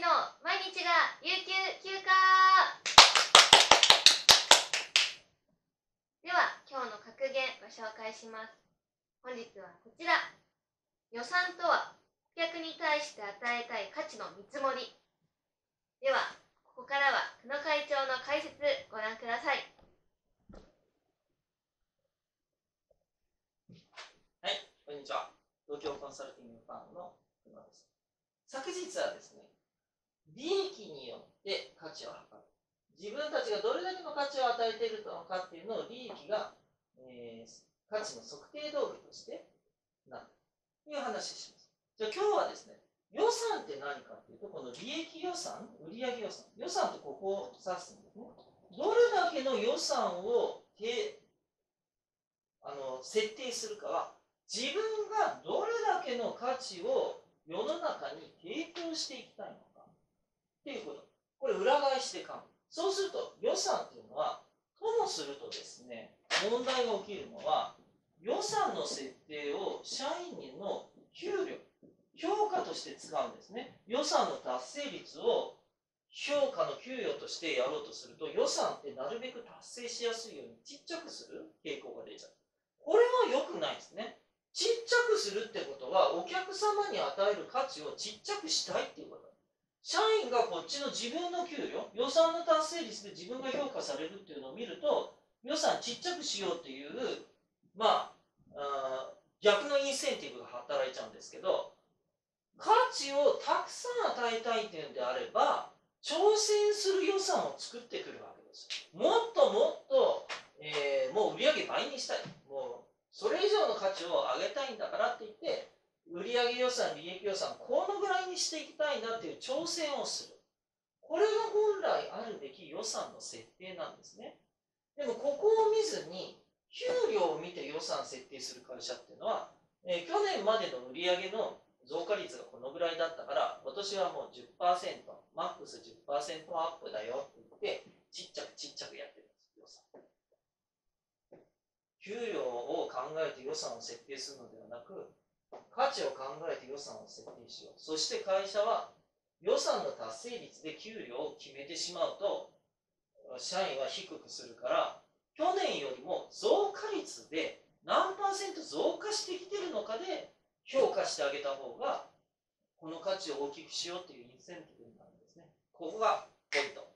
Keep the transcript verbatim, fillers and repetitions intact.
の毎日が有給休暇。では今日の格言ご紹介します。本日はこちら。予算とは顧客に対して与えたい価値の見積もり。ではここからは久野会長の解説ご覧ください。 はい、こんにちは。東京コンサルティングファームの久野です。昨日はですね、利益によって価値を測る。自分たちがどれだけの価値を与えているのかっていうのを利益が、えー、価値の測定道具としてなるという話をします。じゃあ今日はですね、予算って何かっていうと、この利益予算、売上予算、予算ってここを指すんですね。どれだけの予算をあの設定するかは、自分がどれだけの価値を世の中に提供していきたいのかっていうこと。これ裏返して考える。そうすると予算っていうのは、ともするとですね、問題が起きるのは、予算の設定を社員の給料、評価として使うんですね。予算の達成率を評価の給与としてやろうとすると、予算ってなるべく達成しやすいようにちっちゃくする傾向が出ちゃう。これは良くないですね。ちっちゃくするってことは、お客様に与える価値をちっちゃくしたいっていうこと。社員がこっちの自分の給料、予算の達成率で自分が評価されるっていうのを見ると、予算ちっちゃくしようっていう、まあ、あ逆のインセンティブが働いちゃうんですけど、価値をたくさん与えたいっていうんであれば、挑戦する予算を作ってくるわけです。もっともっと、えー、もう売上倍にしたい。もうそれ以上の価値を上げたいんだからって言って、売上予算、利益予算、このぐらいにしていきたいなっていう挑戦をする。これが本来あるべき予算の設定なんですね。でもここを見ずに、給料を見て予算設定する会社っていうのは、えー、去年までの売上の増加率がこのぐらいだったから、今年はもう じゅっパーセント、マックス じゅっパーセント アップだよって言って、ちっちゃくちっちゃくやってるんです、予算。給料を考えて予算を設定するのではなく、価値を考えて予算を設定しよう。そして会社は予算の達成率で給料を決めてしまうと、社員は低くするから、去年よりも増加率で何パーセント増加してきてるのかで評価してあげた方が、この価値を大きくしようっていうインセンティブになるんですね。ここがポイント。